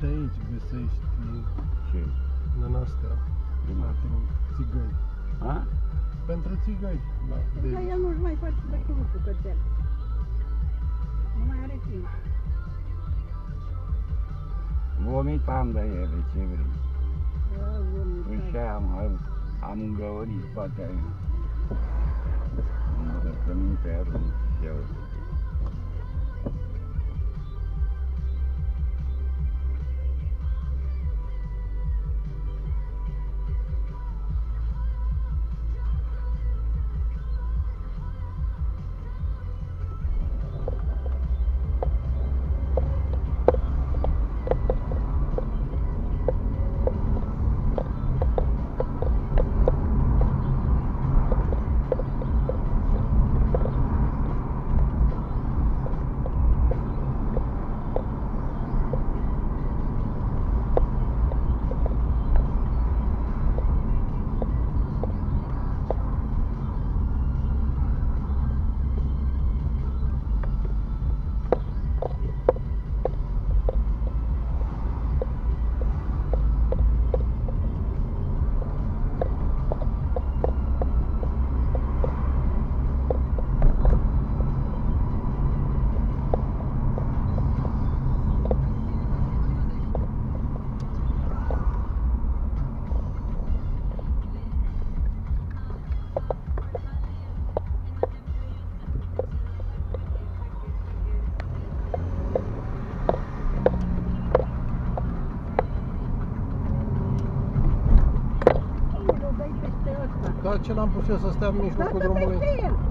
Uite aici găsești Ce? din astea pentru țigăni. A? Pentru țigăni, da. Dar el nu-și mai face decât un bucățel. Nu mai are timp. Vomitam de ele, ce vrei. Și Vomitat. am îngăurit poate învățăminte arunc și eu. Dar ce l-am pus eu să stea în mijlocul Lasă drumului? peste el!